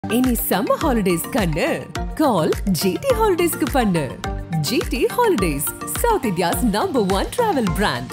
Any summer holidays kannu call GT Holidays ku pannu. GT Holidays, South India's #1 travel brand.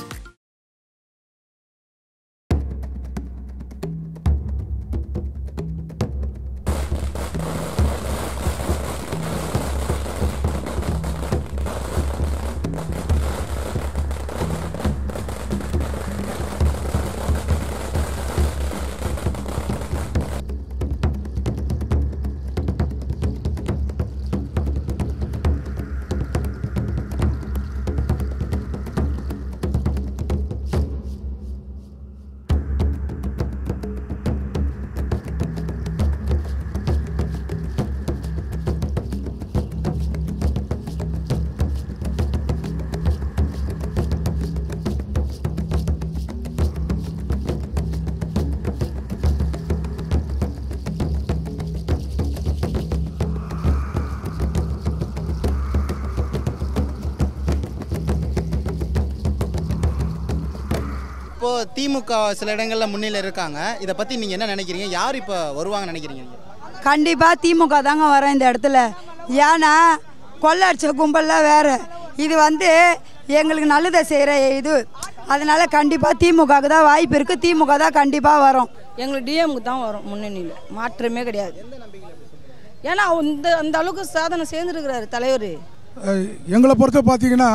இப்போ திமுக சில இடங்கள்ல முன்னிலை இருக்காங்க. இத பத்தி நீங்க என்ன நினைக்கிறீங்க? யார் இப்ப வருவாங்க நினைக்கிறீங்க? கண்டிப்பா திமுக தாங்க வர இந்த இடத்துல. ஏன்னா கொள்ளடிச்ச கும்பல்லாம் வேற, இது எங்களுக்கு நல்லதை செய்யற இது. அதனால கண்டிப்பா திமுகவுக்கு தான் வாய்ப்பு இருக்கு. திமுக தான் கண்டிப்பா வரும். எங்களுக்கு டிஎம்க்கு தான் வரும் முன்னணியில், மாற்றமே கிடையாது. ஏன்னா அந்த அளவுக்கு சாதனை சேர்ந்துருக்கிறாரு தலைவர். எங்களை பொறுத்த பார்த்தீங்கன்னா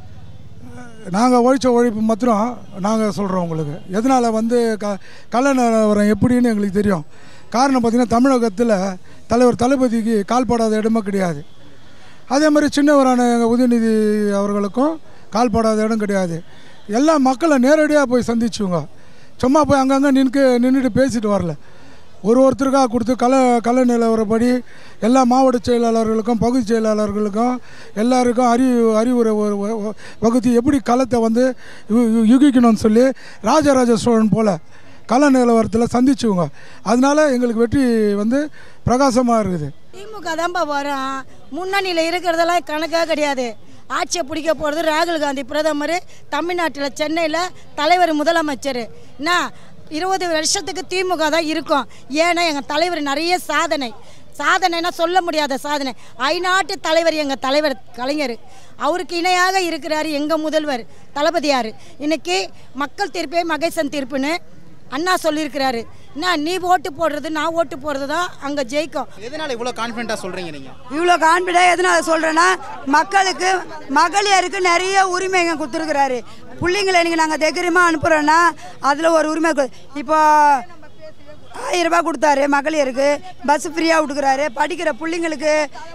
நாங்கள் ஒழிச்ச ஒழிப்பு மாத்திரம் நாங்கள் சொல்கிறோம் உங்களுக்கு. எதனால் கள்ள நிலவரம் எப்படின்னு எங்களுக்கு தெரியும். காரணம் பார்த்திங்கன்னா தமிழகத்தில் தலைவர் தளபதிக்கு கால்படாத இடமே கிடையாது. அதே மாதிரி சின்னவரான எங்கள் உதயநிதி அவர்களுக்கும் கால்படாத இடம் கிடையாது. எல்லா மக்களை நேரடியாக போய் சந்திச்சுங்க. சும்மா போய் அங்கங்கே நின்றுட்டு பேசிட்டு வரல. ஒருத்தருக்காக கொடுத்து கள்ள நிலவரப்படி எல்லா மாவட்ட செயலாளர்களுக்கும் பகுதி செயலாளர்களுக்கும் எல்லாருக்கும் அறிவுரை வகுத்து எப்படி களத்தை யுகிக்கணும்னு சொல்லி ராஜராஜ சோழன் போல் கள்ள நிலவரத்தில் சந்திச்சுங்க. அதனால எங்களுக்கு வெற்றி பிரகாசமாக இருக்குது. திமுக தான்ப்பா வரும். முன்னணியில் இருக்கிறதெல்லாம் கணக்காக கிடையாது. ஆட்சியை பிடிக்க போகிறது ராகுல் காந்தி பிரதமர், தமிழ்நாட்டில் சென்னையில் தலைவர் முதலமைச்சர். என்ன 20 வருஷத்துக்கு திமுக தான் இருக்கும். ஏன்னா எங்கள் தலைவர் நிறைய சாதனைனா சொல்ல முடியாத சாதனை. ஐநாட்டு தலைவர் எங்கள் தலைவர் கலைஞர். அவருக்கு இணையாக இருக்கிறார் எங்கள் முதல்வர் தளபதியார். இன்னைக்கு மக்கள் தீர்ப்பே மகேசன் தீர்ப்புன்னு அண்ணா சொல்லியிருக்கிறாரு. என்ன நீ ஓட்டு போடுறது நான் ஓட்டு போடுறது தான் அங்கே ஜெயிக்கும். எதனால இவ்வளோ கான்ஃபிடென்ட்டாக சொல்கிறீங்க நீங்கள்? இவ்வளோ கான்ஃபிடென்ட் எதனால சொல்கிறேன்னா, மக்களுக்கு மகளிருக்கு நிறைய உரிமைங்க கொடுத்துருக்குறாரு. பிள்ளைங்களை இன்றைக்கி நாங்கள் தைரியமாக அனுப்புகிறோன்னா அதில் ஒரு உரிமை. இப்போ 1000 ரூபாய் கொடுத்தாரு மகளிருக்கு, பஸ் ஃப்ரீயாக விட்டுக்கிறாரு. படிக்கிற பிள்ளைங்களுக்கு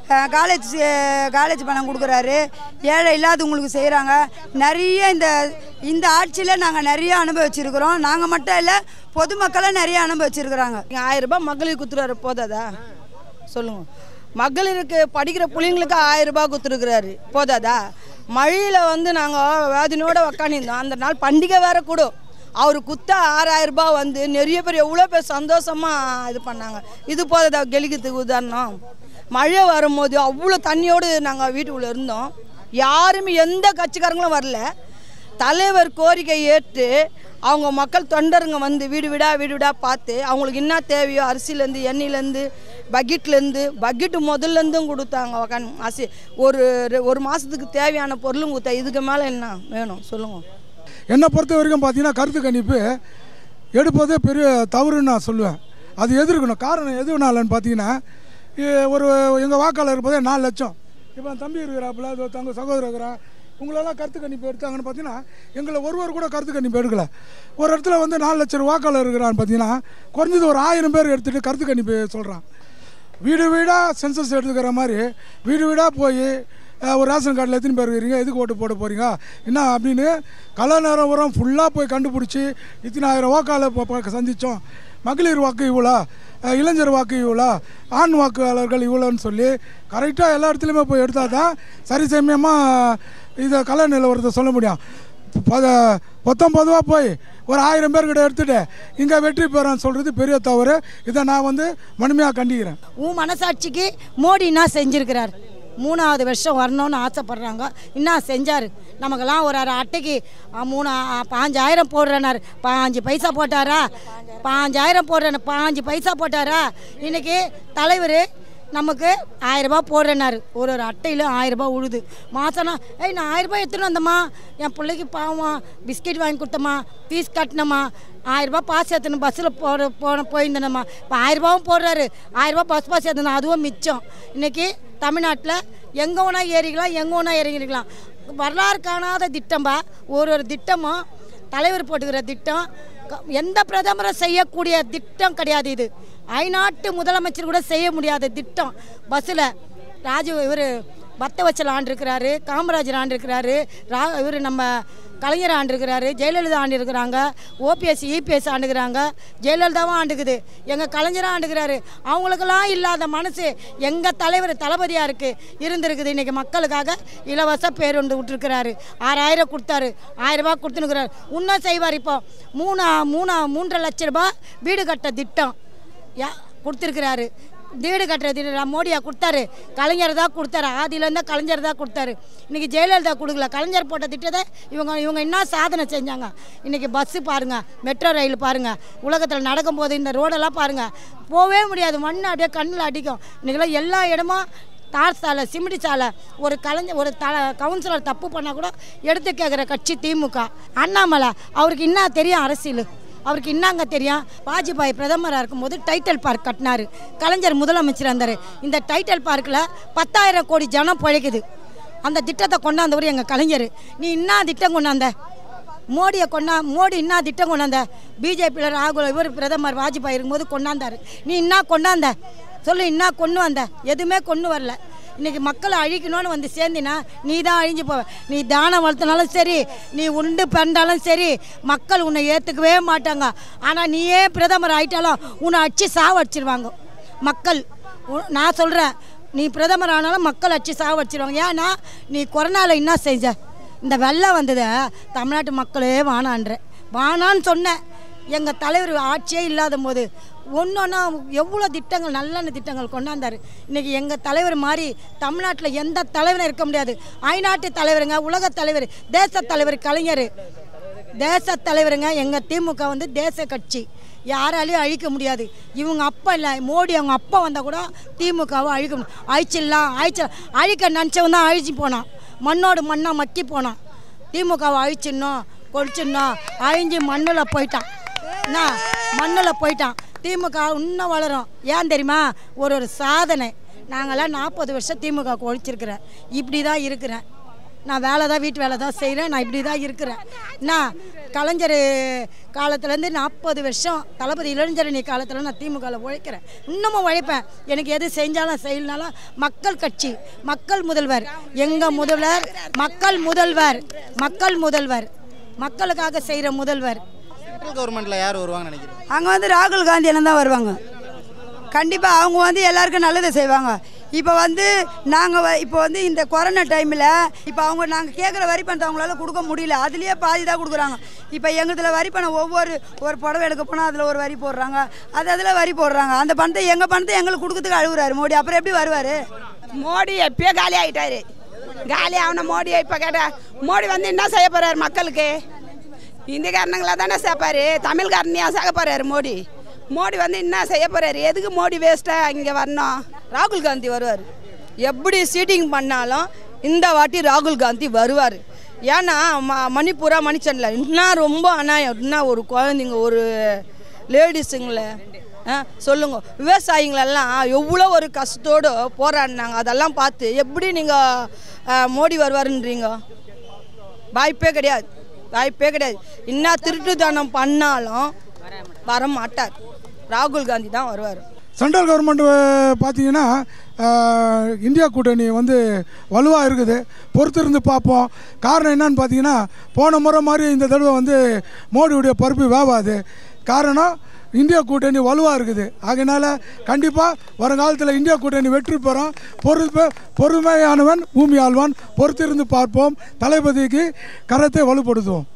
காலேஜ் பணம் கொடுக்குறாரு. ஏழை இல்லாதவங்களுக்கு செய்கிறாங்க. நிறைய இந்த ஆட்சியில் நாங்கள் நிறைய அனுபவிச்சிருக்கிறோம். நாங்கள் மட்டும் இல்லை, பொதுமக்களை நிறைய அனுபவிச்சிருக்கிறாங்க. 1000 ரூபாய் மகளிர் கொடுத்துருவாரு, போதாதா சொல்லுங்க? மகளிருக்கு படிக்கிற பிள்ளைங்களுக்கு 1000 ரூபாய் கொடுத்துருக்குறாரு, போதாதா? மழையில் நாங்கள் வேதனையோடு உக்காந்துருந்தோம். அந்த நாள் பண்டிகை வேற கூட அவர் குத்த 6000 ரூபாய் நிறைய பேர் எவ்வளோ பேர் சந்தோஷமாக இது பண்ணாங்க. இது போதா கெலிக்கிறதுக்கு உதாரணம்? மழை வரும்போது அவ்வளோ தண்ணியோடு நாங்கள் வீட்டுக்குள்ளே இருந்தோம். யாருமே எந்த கட்சிக்காரங்களும் வரல. தலைவர் கோரிக்கை ஏற்று அவங்க மக்கள் தொண்டருங்க வீடு வீடாக பார்த்து அவங்களுக்கு என்ன தேவையோ அரிசிலேருந்து எண்ணெயிலேருந்து பக்கெட்டு முதல்லேருந்தும் கொடுத்தாங்க. ஒரு மாதத்துக்கு தேவையான பொருளும் கொடுத்தா. இதுக்கு மேலே என்ன வேணும் சொல்லுங்கள்? என்னை பொறுத்த வரைக்கும் பார்த்தீங்கன்னா கருத்து கணிப்பு எடுப்பதே பெரிய தவறுன்னு நான் சொல்லுவேன். அது எதிர்க்கணும். காரணம் எதுனாலன்னு பார்த்தீங்கன்னா, எங்கள் வாக்காளர் இருப்பதே 4 லட்சம். இப்போ தம்பி இருக்கிறாப்புல, தங்க சகோதரர் இருக்கிறான், உங்களெல்லாம் கருத்து கணிப்பு எடுத்தாங்கன்னு பார்த்தீங்கன்னா எங்களை ஒருவர் கூட கருத்து கணிப்பு எடுக்கலை. ஒரு இடத்துல 4 லட்சம் வாக்காளர் இருக்கிறான்னு பார்த்தீங்கன்னா குறைஞ்சது ஒரு 1000 பேர் எடுத்துகிட்டு கருத்து கணிப்பு சொல்கிறான். வீடாக சென்சஸ் எடுத்துக்கிற மாதிரி வீடாக போய் ஒரு ரேஷன் கார்டில் எத்தனை பேர் இருக்கிறீங்க, எதுக்கு ஓட்டு போட போகிறீங்க என்ன அப்படின்னு கள்ள நிலவரம் ஃபுல்லாக போய் கண்டுபிடிச்சி இத்தனை 1000 வாக்காளர் சந்தித்தோம். மகளிர் வாக்கு இவ்வளோ, இளைஞர் வாக்கு இவ்வளோ, ஆண் வாக்காளர்கள் இவ்வளோன்னு சொல்லி கரெக்டாக எல்லா இடத்துலையுமே போய் எடுத்தால் தான் சரிசமயமாக இதை கள்ள நிலவரத்தை சொல்ல முடியும். 19 போய் ஒரு 1000 பேர்கிட்ட எடுத்துட்டு இங்கே வெற்றி பெறான்னு சொல்கிறது பெரிய தவறு. இதை நான் வன்மையாக கண்டிக்கிறேன். உன் மனசாட்சிக்கு மோடி என்ன செஞ்சுருக்கிறார்? 3வது வருஷம் வரணும்னு ஆசைப்படுறாங்க. என்ன செஞ்சார்? நமக்கெல்லாம் ஒரு அட்டைக்கு 5000 போடுறேனார். 5 பைசா போட்டாரா? 5000 போடுறேன் 5 பைசா போட்டாரா? இன்றைக்கி தலைவர் நமக்கு 1000 ரூபாய் போடுறேனாரு. ஒரு அட்டையில் 1000 ரூபாய் உழுது. மாதம்னா நான் 1000 ரூபாய் எடுத்துகிட்டு வந்தம்மா, என் பிள்ளைக்கு பாவம் பிஸ்கெட் வாங்கி கொடுத்தம்மா, ஃபீஸ் கட்டினம்மா, 1000 ரூபாய் பாஸ் ஏற்றணும், பஸ்ஸில் போயிருந்தேனம்மா. இப்போ 1000 ரூபாவும் போடுறாரு. 1000 ரூபாய் பாஸ் ஏற்றணும், அதுவும் மிச்சம். இன்றைக்கி தமிழ்நாட்டில் எங்கே வேணா ஏறிக்கலாம், எங்கே வேணா இறங்கிக்கலாம். வரலாறு காணாத திட்டம்பா. ஒரு திட்டமும் தலைவர் போட்டுக்கிற திட்டம் எந்த பிரதமரும் செய்யக்கூடிய திட்டம் கிடையாது. இது ஐநாட்டு முதலமைச்சர் கூட செய்ய முடியாத திட்டம். பஸ்ஸில் இவர் பக்தவச்சல் ஆண்டிருக்கிறாரு, காமராஜர் ஆண்டிருக்கிறாரு, இவர் நம்ம கலைஞர் ஆண்டிருக்கிறாரு, ஜெயலலிதா ஆண்டிருக்கிறாங்க, ஓபிஎஸ் இபிஎஸ் ஆண்டுக்கிறாங்க, ஜெயலலிதாவும் ஆண்டுக்குது, எங்கள் கலைஞராக ஆண்டுக்கிறாரு. அவங்களுக்கெல்லாம் இல்லாத மனசு எங்கள் தலைவர் தளபதியாக இருந்திருக்குது. இன்றைக்கி மக்களுக்காக இலவச பேருந்து விட்டுருக்கிறாரு. 6000 கொடுத்தாரு, 1000 ரூபாய் கொடுத்துனுக்கிறாரு. இன்னும் செய்வார். இப்போ 3.5 லட்ச ரூபாய் வீடு கட்ட திட்டம் கொடுத்துருக்கிறாரு. வீடு கட்டுறது மோடியா கொடுத்தாரு, கலைஞர் தான் கொடுத்தாரு. ஆதியிலேருந்து கலைஞர் தான் கொடுத்தாரு. இன்றைக்கி ஜெயலலிதா கொடுக்கல. கலைஞர் போட்ட திட்டத்தை இவங்க என்ன சாதனை செஞ்சாங்க. இன்றைக்கி பஸ்ஸு பாருங்கள், மெட்ரோ ரயில் பாருங்கள், உலகத்தில் நடக்கும்போது இந்த ரோடெல்லாம் பாருங்கள், போகவே முடியாது. மண் அப்படியே கண்ணில் அடிக்கும். இன்றைக்கெல்லாம் எல்லா இடமும் தார் சாலை, சிமெண்ட் சாலை. ஒரு கவுன்சிலர் தப்பு பண்ணால் கூட எடுத்து கேட்குற கட்சி திமுக. அண்ணாமலை அவருக்கு என்ன தெரியும் அரசியல்? அவருக்கு என்னங்க தெரியும்? வாஜ்பாய் பிரதமராக இருக்கும்போது டைட்டல் பார்க் கட்டினார். கலைஞர் முதலமைச்சர் இருந்தார். இந்த டைட்டல் பார்க்கில் 10,000 கோடி ஜனம் பிழைக்குது. அந்த திட்டத்தை கொண்டாந்தவர் எங்கள் கலைஞர். நீ என்ன திட்டம் கொண்டாந்த? மோடி என்ன திட்டம் கொண்டாந்த? பிஜேபியில் ராகுல் இவர் பிரதமர் வாஜ்பாய் இருக்கும்போது கொண்டாந்தார். நீ என்ன கொண்டாந்த சொல்லு? என்ன கொண்டு வந்த? எதுவுமே கொண்டு வரல. இன்றைக்கி மக்களை அழிக்கணும்னு வந்து சேர்ந்தினா நீ தான் அழிஞ்சு போவ. நீ தானம் வளர்த்தினாலும் சரி, நீ உண்டு பண்ணாலும் சரி, மக்கள் உன்னை ஏற்றுக்கவே மாட்டாங்க. ஆனால் நீயே பிரதமர் ஆகிட்டாலும் உன்னை அடிச்சு சாவடிச்சிருவாங்க மக்கள். நான் சொல்கிறேன், நீ பிரதமர் ஆனாலும் மக்கள் அடிச்சு சாவடிச்சிருவாங்க. ஏன்னா நீ கொரோனாவில் என்ன செஞ்ச? இந்த வெள்ளம் வந்ததை தமிழ்நாட்டு மக்களே வானான்னு சொன்னேன். எங்கள் தலைவர் ஆட்சியே இல்லாத போது ஒன்றொன்னா எவ்வளோ திட்டங்கள், நல்ல திட்டங்கள் கொண்டாந்தார். இன்றைக்கி எங்கள் தலைவர் மாதிரி தமிழ்நாட்டில் எந்த தலைவரும் இருக்க முடியாது. ஐநாட்டு தலைவருங்க, உலக தலைவர், தேச தலைவர் கலைஞர், தேச தலைவருங்க. எங்கள் திமுக வந்து தேச கட்சி, யாராலையும் அழிக்க முடியாது. இவங்க அப்பா இல்லை, மோடி அவங்க அப்பா வந்தால் கூட திமுகவை அழிக்க நினச்சவன் தான் அழிச்சு போனான். மண்ணோடு மண்ணாக மக்கி போனான். திமுகவை அழிச்சிடணும், கொடிச்சிடணும், அழிஞ்சு மண்ணில் போயிட்டான். திமுக இன்னும் வளரும். ஏன் தெரியுமா? ஒரு சாதனை. நாங்களாம் 40 வருஷம் திமுக ஒழிச்சிருக்கிறேன். இப்படி தான் இருக்கிறேன் நான். வேலை தான், வீட்டு வேலை தான் செய்கிறேன். நான் இப்படி தான் இருக்கிறேன். நான் கலைஞர் காலத்துலேருந்து 40 வருஷம், தளபதி இளைஞரணி காலத்தில் நான் திமுகவில் உழைக்கிறேன். இன்னமும் உழைப்பேன். எனக்கு எது செஞ்சாலும் செய்யலனாலும் மக்கள் கட்சி, மக்கள் முதல்வர், எங்கள் முதல்வர், மக்கள் முதல்வர், மக்களுக்காக செய்கிற முதல்வர். சென்ட்ரல் கவர்மெண்ட்டில் யார் வருவாங்கன்னு நினைக்கிறேன்? அங்கே வந்து ராகுல் காந்தி அண்ணன் தான் வருவாங்க. கண்டிப்பாக அவங்க வந்து எல்லாருக்கும் நல்லதை செய்வாங்க. இப்போ வந்து நாங்கள் இப்போ வந்து இந்த கொரோனா டைமில் இப்போ நாங்கள் கேட்குற வரி பணத்தை அவங்களால கொடுக்க முடியல. அதுலேயே பாதி தான் கொடுக்குறாங்க. இப்போ எங்கள் வரி பணம் ஒரு புடவை எடுக்க போனால் அதில் ஒரு வரி போடுறாங்க, அதில் வரி போடுறாங்க. அந்த பணத்தை எங்களுக்கு கொடுக்கறதுக்கு அழுகுறாரு மோடி. அப்புறம் எப்படி வருவார்? மோடி எப்பயோ காலி ஆகிட்டாரு. காலி ஆகணும் மோடியை. இப்போ கேட்டால் மோடி வந்து என்ன செய்ய போகிறார் மக்களுக்கு? இந்திக்காரனுங்களா தானே சேர்ப்பாரு, தமிழ்காரனையா சேர்க்க போகிறாரு மோடி வந்து என்ன செய்ய போகிறாரு? எதுக்கு மோடி வேஸ்ட்டாக இங்கே வரணும்? ராகுல் காந்தி வருவார். எப்படி சீட்டிங் பண்ணாலும் இந்த வாட்டி ராகுல் காந்தி வருவார். ஏன்னா மணிப்பூரா மணிச்சனில் இன்னும் ரொம்ப அநியாயம். இன்னும் ஒரு குழந்தைங்க, ஒரு லேடிஸுங்களை சொல்லுங்க, விவசாயிங்களெல்லாம் எவ்வளோ ஒரு கஷ்டத்தோடு போராடினாங்க. அதெல்லாம் பார்த்து எப்படி நீங்கள் மோடி வருவாருன்றீங்க? வாய்ப்பே கிடையாது. இன்னும் திருட்டுத்தனம் பண்ணாலும் வர மாட்டார். ராகுல் காந்தி தான் வருவார். சென்ட்ரல் கவர்மெண்ட் பார்த்தீங்கன்னா இந்தியா கூட்டணி வந்து வலுவாக இருக்குது. பொறுத்திருந்து பார்ப்போம். காரணம் என்னன்னு பார்த்தீங்கன்னா, போன முறை மாதிரி இந்த தடவை வந்து மோடியுடைய பருப்பு வேவாது. காரணம் இந்தியா கூட்டணி வலுவாக இருக்குது. அதனால் கண்டிப்பாக வருங்காலத்தில் இந்தியா கூட்டணி வெற்றி பெறும். பொறுமையானவன் பூமி ஆழ்வான். பொறுத்திருந்து பார்ப்போம். தளபதிக்கு கரத்தை வலுப்படுத்துவோம்.